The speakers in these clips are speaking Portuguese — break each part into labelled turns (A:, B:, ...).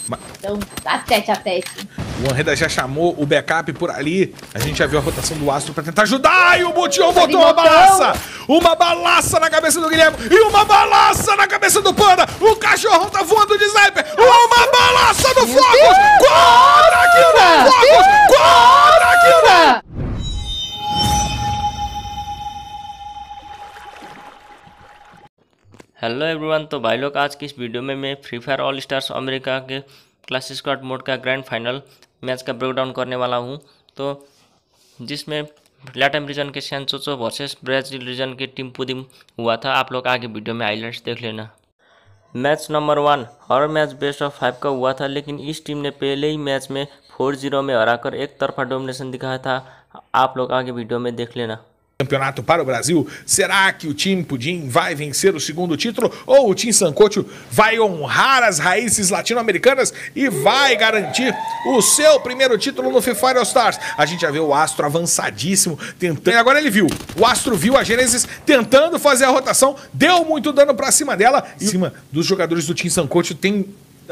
A: Então, dá tete a tete.
B: O Anreda já chamou o backup por ali. A gente já viu a rotação do Astro pra tentar ajudar. E o Bution botou uma balaça. Uma balaça na cabeça do Guilherme. E uma balaça na cabeça do Panda. O cachorro tá voando de sniper. Uma balaça do Focus. Contra kill do Focus. Contra kill do...
C: hello everyone. तो भाई लोग आज की इस video में मैं free fire all stars America के class squad mode का ग्रैंड फाइनल मैच का ब्रेकडाउन करने वाला हूं। तो जिसमें लैटम रीजन के सैनचोचो वर्सेस ब्राज़ील रीजन की टीम पुदिम हुआ था। आप लोग आगे वीडियो में हाइलाइट्स देख लेना। मैच नंबर 1 हर मैच बेस्ट ऑफ 5 का हुआ था, लेकिन इस टीम ने पहले ही मैच में 4-0 में हराकर एक तरफा डोमिनेशन दिखाया था। आप लोग आगे वीडियो में देख लेना।
B: Campeonato para o Brasil. Será que o time Pudim vai vencer o segundo título ou o Team Sancocho vai honrar as raízes latino-americanas e vai garantir o seu primeiro título no Free Fire All Stars? A gente já viu o Astro avançadíssimo tentando. Agora ele viu. O Astro viu a Genesis tentando fazer a rotação, deu muito dano pra cima dela e em cima dos jogadores do Team Sancocho tem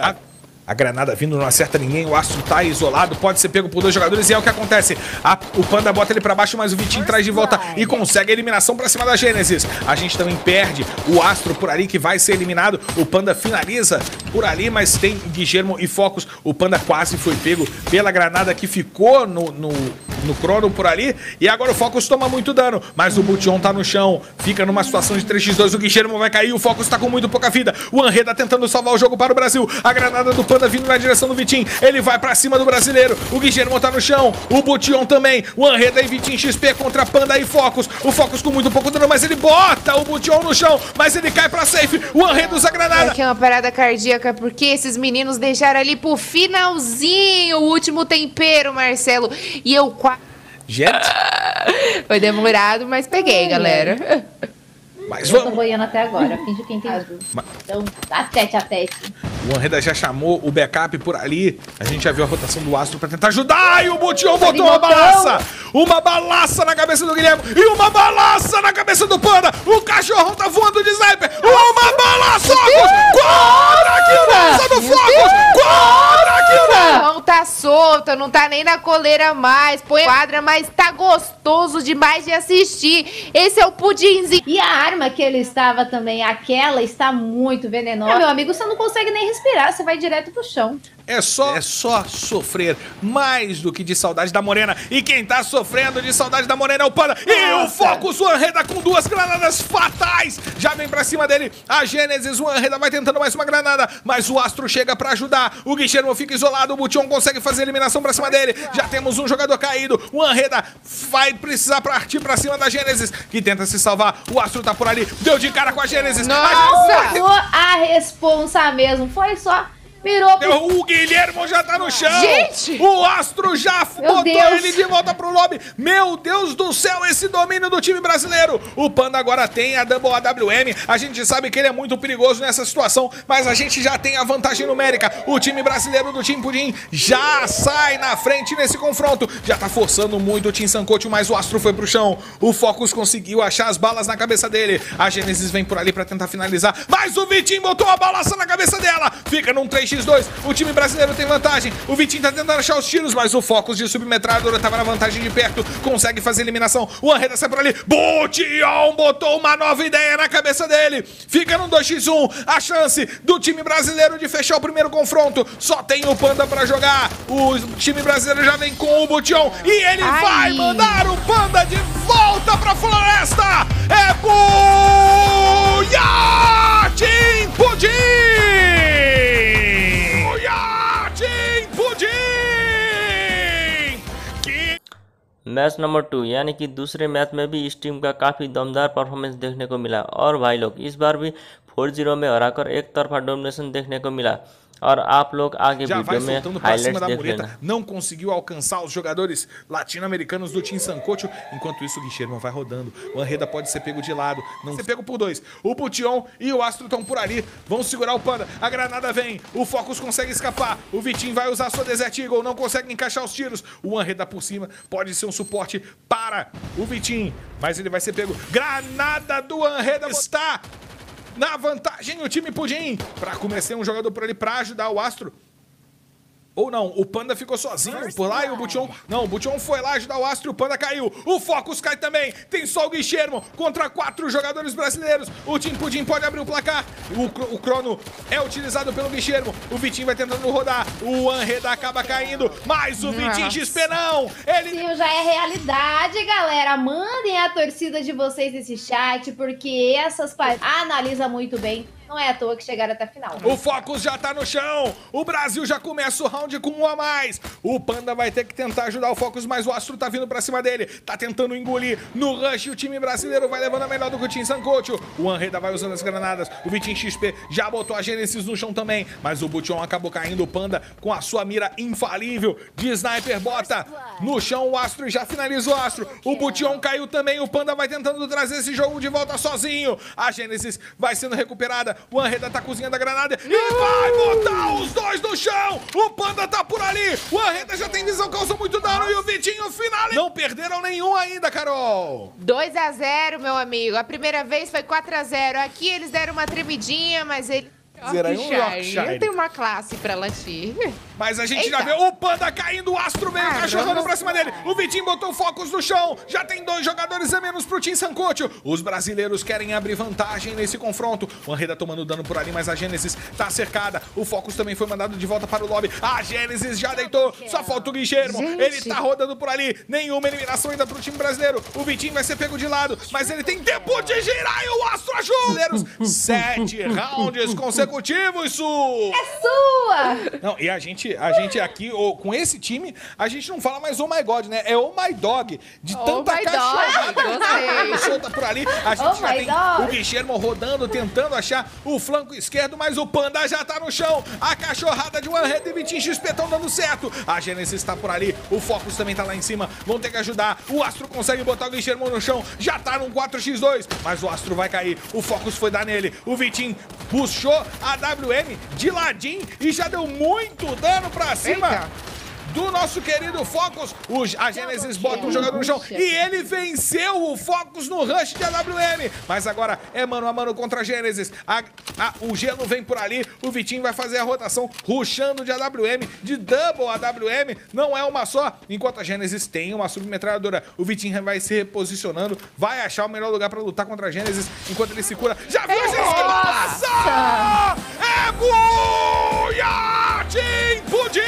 B: a granada vindo, não acerta ninguém, o Astro tá isolado, pode ser pego por 2 jogadores e é o que acontece. O Panda bota ele pra baixo, mas o Vitinho traz de volta e consegue a eliminação pra cima da Genesis. A gente também perde o Astro por ali, que vai ser eliminado. O Panda finaliza por ali, mas tem Guilhermo e Focus. O Panda quase foi pego pela granada que ficou no crono por ali. E agora o Focus toma muito dano, mas o Bution tá no chão, fica numa situação de 3x2. O Guilhermo vai cair, o Focus tá com muito pouca vida. O Anreda tentando salvar o jogo para o Brasil. A granada do Panda vindo na direção do Vitinho, ele vai pra cima do brasileiro. O Guilhermo tá no chão, o Bution também. O Anreda e Vitinho XP contra Panda e Focus. O Focus com muito pouco dano, mas ele bota o Bution no chão, mas ele cai pra safe. O Anreda usa a granada.
D: Aqui é uma parada cardíaca, porque esses meninos deixaram ali pro finalzinho o último tempero, Marcelo. E eu quase...
B: Gente,
D: foi demorado, mas peguei, galera.
B: Mas
A: Eu tô
B: vamos.
A: boiando até agora, finge que entendi. Então, dá tete a tete.
B: O Anreda já chamou o backup por ali. A gente já viu a rotação do Astro pra tentar ajudar. E o Bution botou uma balaça. Uma balaça na cabeça do Guilherme. E uma balaça na cabeça do Panda. O cachorro tá voando de sniper. Uma balaça. Contra kill do Focus. Contra kill.
D: Não tá solta, não tá nem na coleira mais. Põe quadra, mas tá gostoso demais de assistir. Esse é o pudinzinho.
A: E a arma que ele estava também, aquela está muito venenosa. Meu amigo, você não consegue nem respirar, você vai direto pro chão.
B: É só sofrer mais do que de saudade da Morena. E quem tá sofrendo de saudade da Morena é o Panda. E o Focus, o Anreda com 2 granadas fatais. Já vem pra cima dele a Genesis. O Anreda vai tentando mais uma granada, mas o Astro chega pra ajudar. O Guilhermo fica isolado. O Bution consegue fazer a eliminação pra cima dele. Já temos um jogador caído. O Anreda vai precisar partir pra cima da Genesis, que tenta se salvar. O Astro tá por ali. Deu de cara com a Genesis.
D: Nossa!
A: A responsa mesmo, foi só... Mirou pro...
B: O Guilhermo já tá no chão.
D: Gente!
B: O Astro já botou
A: Deus.
B: ele de volta pro lobby. Meu Deus do céu, esse domínio do time brasileiro. O Panda agora tem a Double AWM. A gente sabe que ele é muito perigoso nessa situação, mas a gente já tem a vantagem numérica. O time brasileiro do Team Pudim já sai na frente nesse confronto. Já tá forçando muito o Team Sancocho, mas o Astro foi pro chão. O Focus conseguiu achar as balas na cabeça dele. A Genesis vem por ali pra tentar finalizar, mas o Vitinho botou a balaça na cabeça dela. Fica num 3x2. O time brasileiro tem vantagem. O Vitinho tá tentando achar os tiros, mas o Focus de submetralhadora tava na vantagem de perto. Consegue fazer a eliminação. O Anreda sai por ali. Bution botou uma nova ideia na cabeça dele. Fica no 2x1. A chance do time brasileiro de fechar o primeiro confronto. Só tem o Panda pra jogar. O time brasileiro já vem com o Bution. E ele vai mandar o Panda de volta pra floresta. É Buia Team Pudim!
C: Match number 2 यानी कि दूसरे मैच में भी इस टीम का काफ़ी दमदार परफॉर्मेंस देखने को मिला। और भाई लोग इस बार भी 4-0 में हराकर एक तरफा डोमिनेशन देखने को मिला। और आप लोग आगे वीडियो में हाइलाइट्स देख लेना।
B: Não conseguiu alcançar os jogadores latino-americanos do Team Sancocho. Enquanto isso, o Guilhermo vai rodando. O Anreda pode ser pego de lado, não ser pego por 2. O Bution e o Astro estão por ali. Vão segurar o Panda. A granada vem. O Focus consegue escapar. O Vitinho vai usar sua Desert Eagle. Não consegue encaixar os tiros. O Anreda por cima pode ser um suporte para o Vitinho, mas ele vai ser pego. Granada do Anreda está na vantagem o time Pudim. Pra começar um jogador por ali pra ajudar o Astro. Ou não, o Panda ficou sozinho por lá e o Bution... Não, o Bution foi lá ajudar o Astro e o Panda caiu. O Focus cai também. Tem só o Guilhermo contra 4 jogadores brasileiros. O Team Pudim pode abrir o placar. O Crono é utilizado pelo Guilhermo. O Vitinho vai tentando rodar. O Anreda acaba caindo. Mas o Vitinho XP não. Ele...
A: Sim, já é realidade, galera. Mandem a torcida de vocês nesse chat, porque essas partidas analisa muito bem. Não é à toa que chegaram até a final.
B: O Focus já tá no chão. O Brasil já começa o round com 1 a mais. O Panda vai ter que tentar ajudar o Focus, mas o Astro tá vindo pra cima dele. Tá tentando engolir no rush. O time brasileiro vai levando a melhor do que o Team Sancocho. O Anreda vai usando as granadas. O Vitinho XP já botou a Gênesis no chão também. Mas o Bution acabou caindo. O Panda com a sua mira infalível de sniper bota no chão o Astro e já finaliza o Astro. O Bution caiu também. O Panda vai tentando trazer esse jogo de volta sozinho. A Gênesis vai sendo recuperada. O Anreda tá cozinhando a granada e vai botar os dois no chão. O Panda tá por ali. O Anreda já tem visão, causou muito dano. E o Vitinho final. Não perderam nenhum ainda, Carol.
D: 2 a 0, meu amigo. A primeira vez foi 4 a 0. Aqui eles deram uma tremidinha, mas ele...
B: Yorkshire.
D: Tem uma classe pra latir.
B: Mas a gente já vê o Panda caindo, o Astro meio cachorrando pra cima dele. O Vitinho botou o Focus no chão. Já tem 2 jogadores a menos pro Team Sancocho. Os brasileiros querem abrir vantagem nesse confronto. O Anreda tomando dano por ali, mas a Gênesis tá cercada. O Focus também foi mandado de volta para o lobby. A Gênesis já deitou. Só falta o Guilhermo. Ele tá rodando por ali. Nenhuma eliminação ainda pro time brasileiro. O Vitinho vai ser pego de lado, mas ele tem tempo de girar e o Astro ajuda. 7 rounds consecutivos, Su!
A: É sua!
B: Não, e a gente aqui, com esse time, a gente não fala mais oh my god, né? É oh my dog. De tanta cachorrada solta por ali. A gente já tem o Guilhermo rodando, tentando achar o flanco esquerdo, mas o Panda já tá no chão. A cachorrada de Anreda e Vitinho XP estão dando certo. A Gênesis tá por ali, o Focus também tá lá em cima. Vão ter que ajudar. O Astro consegue botar o Guilhermo no chão. Já tá num 4x2, mas o Astro vai cair. O Focus foi dar nele. O Vitinho puxou a WM de ladinho e já deu muito dano pra cima do nosso querido Focus. A Gênesis bota um jogador no chão e ele venceu o Focus no rush de AWM. Mas agora é mano a mano contra a Gênesis. O Gelo vem por ali. O Vitinho vai fazer a rotação, rushando de AWM, de double AWM. Não é uma só. Enquanto a Gênesis tem uma submetralhadora, o Vitinho vai se reposicionando, vai achar o melhor lugar pra lutar contra a Gênesis. Enquanto ele se cura. Já viu a Gênesis que passa? É buia! Team Pudim!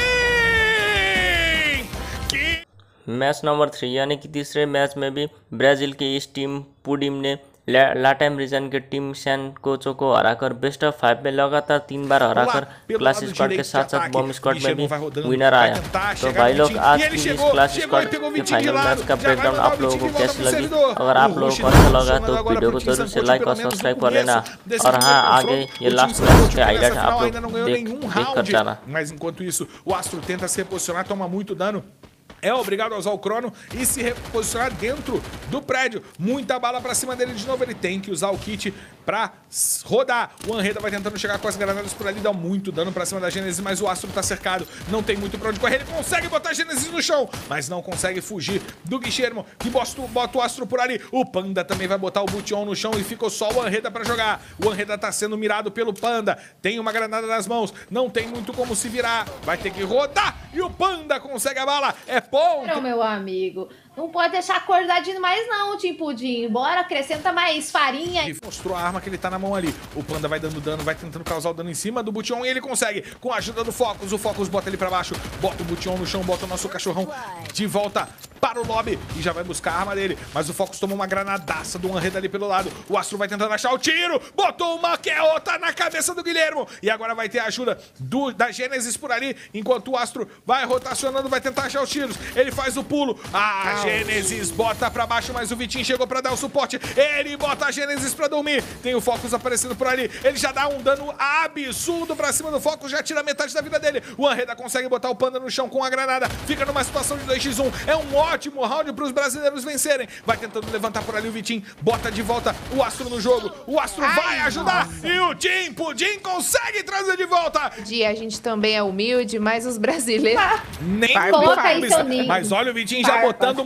C: Match number 3 यानी कि तीसरे मैच में भी ब्राज़ील की इस टीम पुडिम ने लाटैम रीजन के टीम सैनकोचो को हराकर बेस्ट ऑफ 5 में लगातार 3 बार हराकर क्लास स्क्वाड के साथ साथ बॉम्ब स्क्वाड में भी विनर आया। तो भाई लोग आज की इस क्लास स्क्वाड के फाइनल मैच का ब्रेकडाउन आप लोगों को कैसी लगी? अगर आप लोगों को अच्छा लगा तो वीडियो को जरूर से लाइक और सब्सक्राइब कर लेना। और हाँ, आगे ये लास्ट मैच के हाईलाइट आप लोग देख कर जाना।
B: Mas enquanto isso, o Astro tenta se reposicionar, toma muito dano. É obrigado a usar o Crono e se reposicionar dentro do prédio. Muita bala pra cima dele de novo. Ele tem que usar o kit pra rodar. O Anreda vai tentando chegar com as granadas por ali. Dá muito dano pra cima da Gênesis, mas o Astro tá cercado. Não tem muito pra onde correr. Ele consegue botar a Gênesis no chão, mas não consegue fugir do Guilhermo, que bota o Astro por ali. O Panda também vai botar o Bution no chão e ficou só o Anreda pra jogar. O Anreda tá sendo mirado pelo Panda. Tem uma granada nas mãos. Não tem muito como se virar. Vai ter que rodar. E o Panda consegue a bala. É ponto.
A: Não, meu amigo. Não pode deixar acordadinho mais não, Team Pudim. Bora, acrescenta mais farinha.
B: E mostrou a arma que ele tá na mão ali. O Panda vai dando dano, vai tentando causar o dano em cima do Bution e ele consegue. Com a ajuda do Focus, o Focus bota ele pra baixo. Bota o Bution no chão, bota o nosso cachorrão de volta para o lobby e já vai buscar a arma dele. Mas o Focus tomou uma granadaça do Anreda ali pelo lado. O Astro vai tentando achar o tiro. Botou uma que é outra na cabeça do Guilhermo. E agora vai ter a ajuda da Gênesis por ali. Enquanto o Astro vai rotacionando, vai tentar achar os tiros. Ele faz o pulo. A Gênesis bota pra baixo, mas o Vitinho chegou pra dar o suporte. Ele bota a Gênesis pra dormir. Tem o Focus aparecendo por ali. Ele já dá um dano absurdo pra cima do Focus. Já tira metade da vida dele. O Anreda consegue botar o Panda no chão com a granada. Fica numa situação de 2x1. É um ótimo round para os brasileiros vencerem. Vai tentando levantar por ali o Vitinho. Bota de volta o Astro no jogo. O Astro vai ajudar. E o Team Pudim consegue trazer de volta.
D: A gente também é humilde, mas os brasileiros...
B: Nem
A: coloca aí seu ninho.
B: Mas olha o Vitinho já botando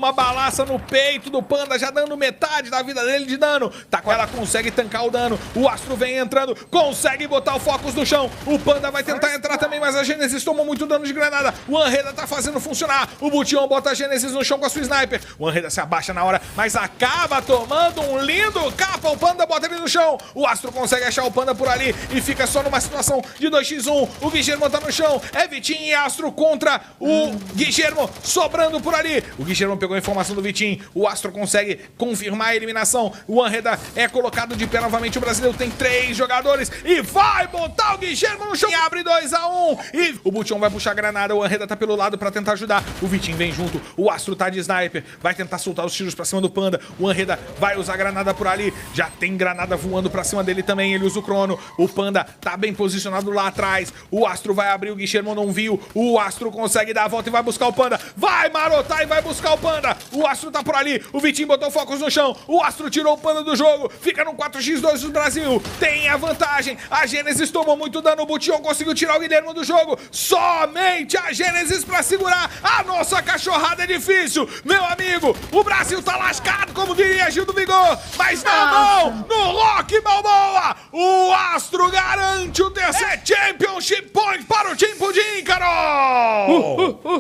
B: uma balaça no peito do Panda, já dando metade da vida dele de dano. Taquela consegue tancar o dano. O Astro vem entrando, consegue botar o Focus no chão. O Panda vai tentar entrar também, mas a Gênesis tomou muito dano de granada. O Anreda tá fazendo funcionar. O Bution bota a Gênesis no chão com a sua sniper. O Anreda se abaixa na hora, mas acaba tomando um lindo capa. O Panda bota ele no chão. O Astro consegue achar o Panda por ali e fica só numa situação de 2x1. O Guilhermo tá no chão. É Vitinho e Astro contra o Guilhermo, sobrando por ali. O Guilhermo pegou a informação do Vitinho. O Astro consegue confirmar a eliminação. O Anreda é colocado de pé novamente. O brasileiro tem 3 jogadores e vai botar o Guilhermo no chão. E abre 2x1. E o Bution vai puxar a granada. O Anreda tá pelo lado pra tentar ajudar. O Vitinho vem junto. O Astro tá de sniper. Vai tentar soltar os tiros pra cima do Panda. O Anreda vai usar a granada por ali. Já tem granada voando pra cima dele também. Ele usa o crono. O Panda tá bem posicionado lá atrás. O Astro vai abrir. O Guilhermo não viu. O Astro consegue dar a volta e vai buscar o Panda. Vai marotar e vai buscar o Panda. O Astro tá por ali. O Vitinho botou focos no chão. O Astro tirou o Panda do jogo. Fica no 4x2 do Brasil. Tem a vantagem. A Gênesis tomou muito dano. O Bution conseguiu tirar o Guilhermo do jogo. Somente a Gênesis pra segurar. A nossa cachorrada é difícil. Meu amigo, o Brasil tá lascado, como diria Gil do Vigor. Mas não, no Rock Balboa, o Astro garante o terceiro Championship Point para o Team Pudim, Carol.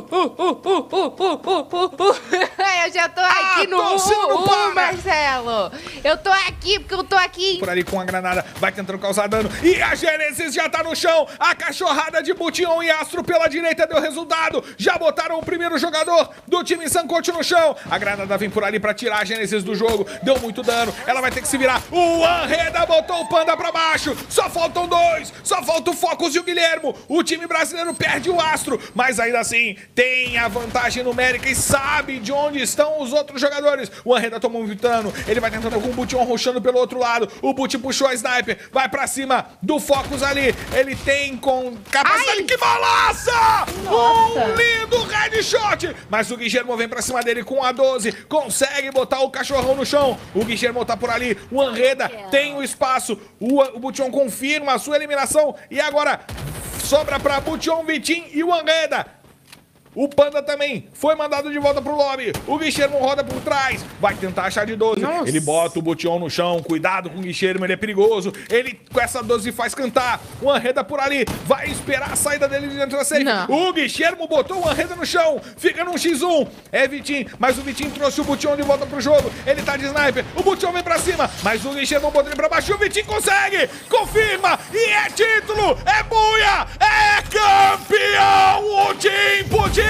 D: Eu já tô aqui no Marcelo. Eu tô aqui porque eu tô aqui.
B: Por ali com a granada, vai tentando causar dano. E a Gênesis já tá no chão. A cachorrada de Bution e Astro pela direita deu resultado. Já botaram o primeiro jogador do time Sancocho no chão. A granada vem por ali pra tirar a Gênesis do jogo. Deu muito dano. Ela vai ter que se virar. O Anreda botou o Panda pra baixo. Só faltam 2. Só falta o Focus e o Guilhermo. O time brasileiro perde o Astro, mas ainda assim tem a vantagem numérica e sabe de onde estão os outros jogadores. O Anreda tomou um dano. Ele vai tentando com o Bution rushando pelo outro lado. O Bution puxou a sniper. Vai pra cima do Focus ali. Ele tem com capacidade. Que balaça! Um lindo headshot! Mas o Guilhermo vem pra cima dele com a 12. Consegue botar o cachorrão no chão. O Guilhermo tá por ali. O Anreda tem o espaço. O Bution confirma a sua eliminação. E agora sobra pra Bution, Vitinho e o Anreda. O Panda também foi mandado de volta pro lobby. O Guilhermo roda por trás. Vai tentar achar de 12. Nossa. Ele bota o Bution no chão. Cuidado com o Guilhermo, ele é perigoso. Ele com essa 12 faz cantar. O Anreda por ali. Vai esperar a saída dele de dentro da safe. O Guilhermo botou o Anreda no chão. Fica num x1. É Vitinho. Mas o Vitinho trouxe o Bution de volta pro jogo. Ele tá de sniper. O Bution vem pra cima. Mas o Guilhermo botou ele pra baixo. E o Vitinho consegue. Confirma. E é título. É buia. É campeão. O Team Pudim.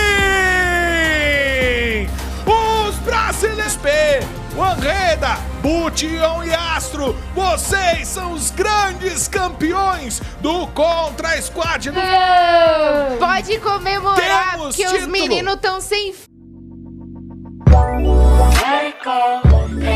B: Os brasileiros o Anreda, Bution e Astro, vocês são os grandes campeões do Contra Squad.
D: Pode comemorar, porque os meninos estão sem...